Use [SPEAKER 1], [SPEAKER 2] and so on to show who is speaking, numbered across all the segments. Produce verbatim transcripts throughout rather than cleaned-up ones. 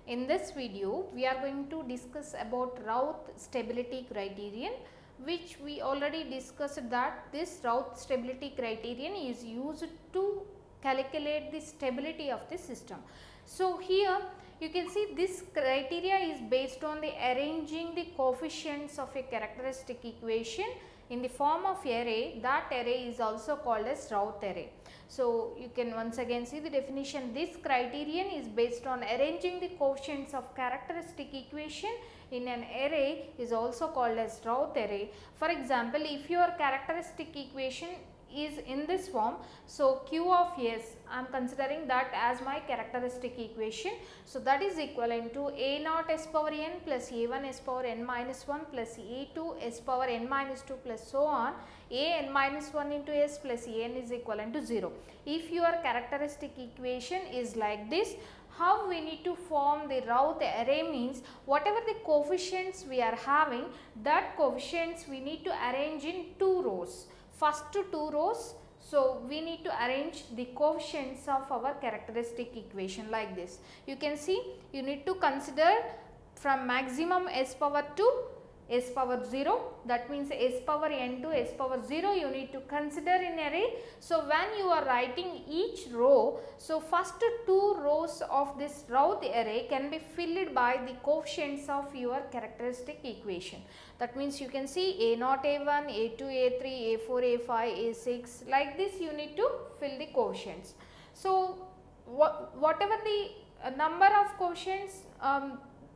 [SPEAKER 1] In this video, we are going to discuss about Routh stability criterion, which we already discussed that this Routh stability criterion is used to calculate the stability of the system. So, here you can see this criteria is based on the arranging the coefficients of a characteristic equation in the form of array. That array is also called as Routh array. So, you can once again see the definition. This criterion is based on arranging the coefficients of characteristic equation in an array is also called as Routh array. For example, if your characteristic equation is in this form, so Q of S, I am considering that as my characteristic equation. So, that is equivalent to A naught S power n plus A one S power n minus one plus A two S power n minus two plus so on, A n minus one into S plus A n is equivalent to zero. If your characteristic equation is like this, how we need to form the Routh array means whatever the coefficients we are having, that coefficients we need to arrange in two rows. First two rows, so we need to arrange the coefficients of our characteristic equation like this. You can see you need to consider from maximum S power to S power zero, that means S power n to S power zero you need to consider in array. So, when you are writing each row, so first two rows of this Routh array can be filled by the coefficients of your characteristic equation. That means you can see A naught A one, A two A three, A four A five, A six, like this you need to fill the coefficients. So, wha whatever the uh, number of coefficients, um,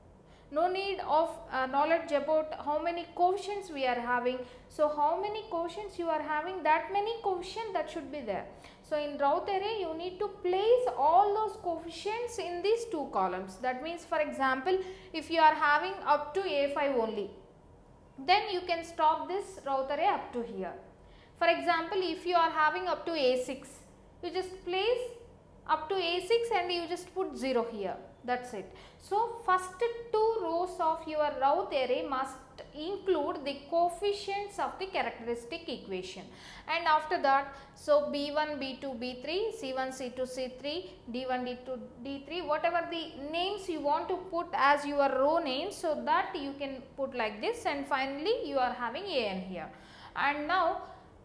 [SPEAKER 1] no need of uh, knowledge about how many coefficients we are having. So, how many coefficients you are having, that many coefficients that should be there. So, in Routh array you need to place all those coefficients in these two columns. That means, for example, if you are having up to A five only, then you can stop this Routh array up to here. For example, if you are having up to A six, you just place up to A six and you just put zero here. That's it. So, first two rows of your Routh array must include the coefficients of the characteristic equation, and after that, so B one, B two, B three, C one, C two, C three, D one, D two, D three, whatever the names you want to put as your row names, so that you can put like this, and finally you are having A n here. And now,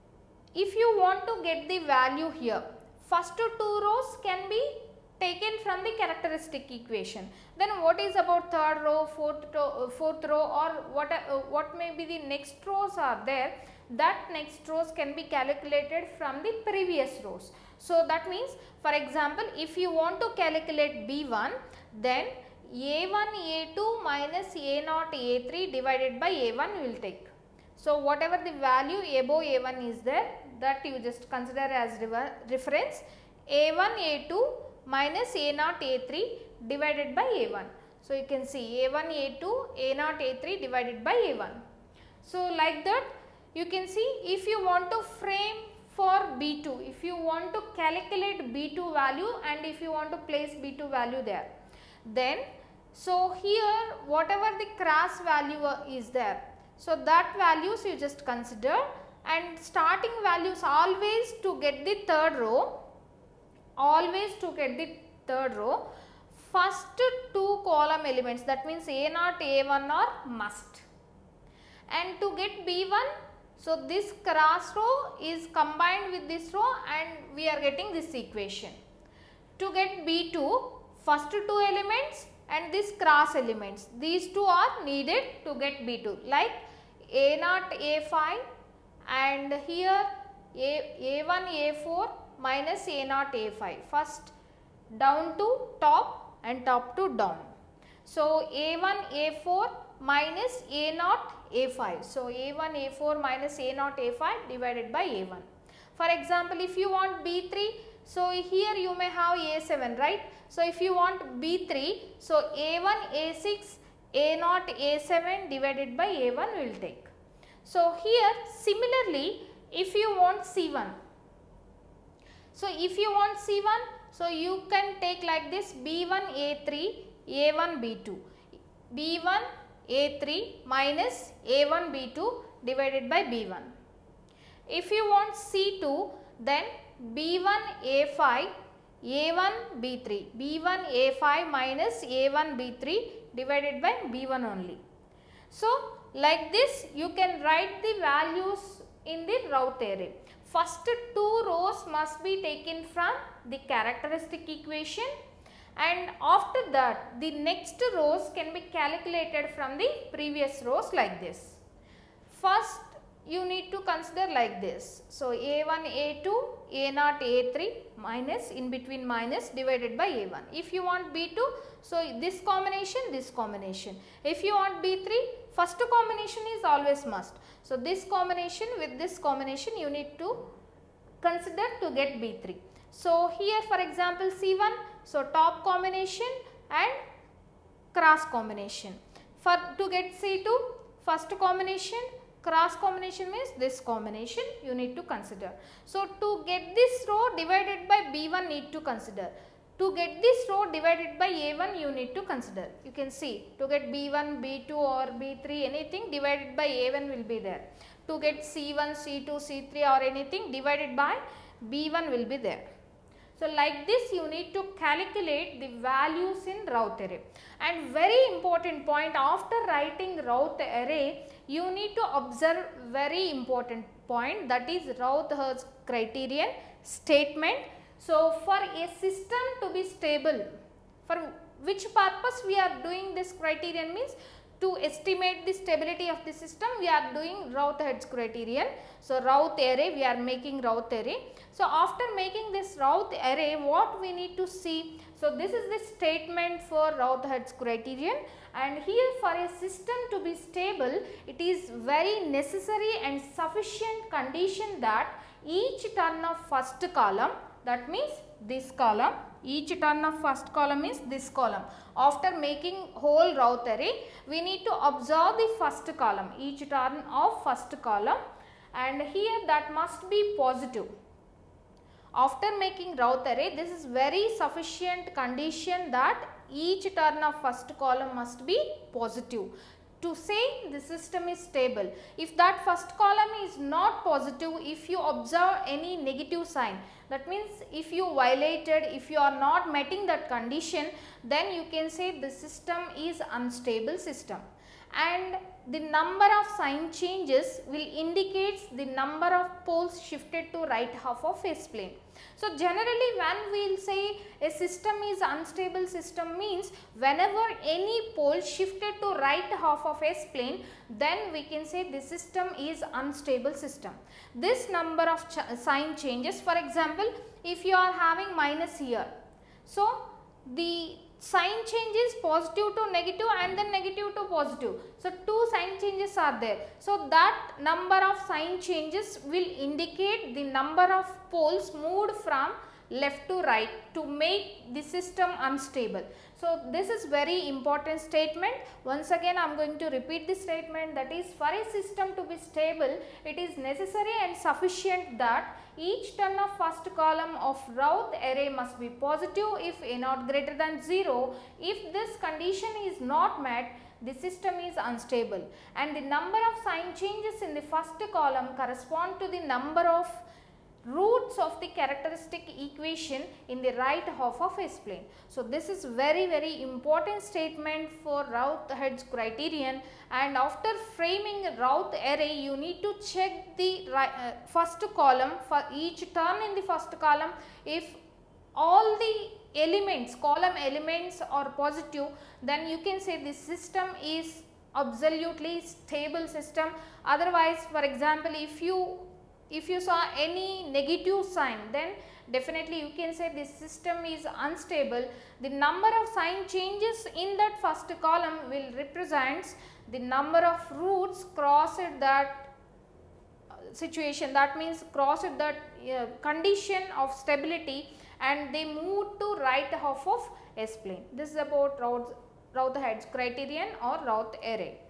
[SPEAKER 1] if you want to get the value here, first two rows can be taken from the characteristic equation. Then what is about third row, fourth row, fourth row, or what uh, what may be the next rows are there, that next rows can be calculated from the previous rows. So, that means, for example, if you want to calculate B one, then A one A two minus A naught A three divided by A one will take. So, whatever the value above A one is there, that you just consider as reference. A one A two minus A naught A three divided by A one. So, you can see A one A two, A naught A three divided by A one. So, like that you can see, if you want to frame for B two, if you want to calculate B two value and if you want to place B two value there, then so here whatever the cross value is there, so that values you just consider, and starting values always to get the third row, always to get the third row, first two column elements, that means A naught A one are must, and to get B one, so this cross row is combined with this row and we are getting this equation. To get B two, first two elements and this cross elements, these two are needed to get B two, like A naught A five and here A, A1 A four minus A naught A five, first down to top and top to down. So, A one A four minus A naught A five. So, A one A four minus A naught A five divided by A one. For example, if you want B three, so here you may have A seven, right. So, if you want B three, so A one A six A naught A seven divided by A one will take. So, here similarly, if you want C one, so if you want C one, so you can take like this B one A three A one B two, B one A three minus A one B two divided by B one. If you want C two, then B one A five A one B three, B one A five minus A one B three divided by B one only. So, like this you can write the values in the Routh array. First two rows must be taken from the characteristic equation, and after that the next rows can be calculated from the previous rows like this. First you need to consider like this. So, A one A two A zero A three minus in between minus divided by A one. If you want B two, so this combination, this combination. If you want B three, first combination is always must. So, this combination with this combination you need to consider to get B three. So, here for example C one, so top combination and cross combination. For to get C two, first combination, cross combination means this combination you need to consider. So, to get this row divided by B one need to consider. To get this row divided by A one you need to consider. You can see to get B one, B two or B three anything divided by A one will be there. To get C one, C two, C three or anything divided by B one will be there. So, like this you need to calculate the values in Routh array. And very important point, after writing Routh array you need to observe very important point, that is Routh-Hertz criterion statement. So, for a system to be stable, for which purpose we are doing this criterion means to estimate the stability of the system we are doing Routh-Hertz criterion. So, Routh array we are making Routh array. So, after making this Routh array what we need to see? So, this is the statement for Routh-Hertz criterion, and here for a system to be stable it is very necessary and sufficient condition that each term of first column, that means this column, each term of first column is this column. After making whole Routh array we need to observe the first column, each term of first column, and here that must be positive. After making Routh array this is very sufficient condition that each term of first column must be positive to say the system is stable. If that first column is not positive, if you observe any negative sign, that means if you violated, if you are not meeting that condition, then you can say the system is unstable system. And the number of sign changes will indicate the number of poles shifted to right half of S-plane. So, generally when we will say a system is unstable system means whenever any pole shifted to right half of S-plane, then we can say the system is unstable system. This number of ch sign changes, for example, if you are having minus here, so the sign change is positive to negative and then negative to positive. So, two sign changes are there. So, that number of sign changes will indicate the number of poles moved from left to right to make the system unstable. So, this is very important statement. Once again I am going to repeat the statement, that is for a system to be stable it is necessary and sufficient that each term of first column of Routh array must be positive if A naught greater than zero. If this condition is not met, the system is unstable, and the number of sign changes in the first column correspond to the number of roots of the characteristic equation in the right half of S-plane. So, this is very very important statement for Routh-Hertz criterion, and after framing Routh array you need to check the right, uh, first column for each term in the first column. If all the elements, column elements are positive, then you can say this system is absolutely stable system. Otherwise, for example, if you if you saw any negative sign, then definitely you can say this system is unstable. The number of sign changes in that first column will represent the number of roots crossed that situation, that means crossed that uh, condition of stability, and they move to right half of S-plane. This is about Routh, Routh-Hertz criterion or Routh array.